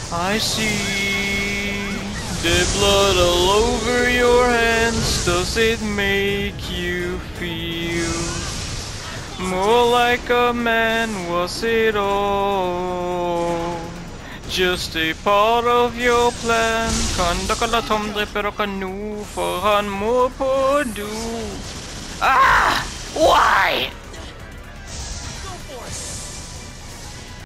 I see the blood all over your hands. Does it make you feel more like a man? Was it all just a part of your plan? Kan dere la Tom drepe dere nå, for han må på do? Ah! Why?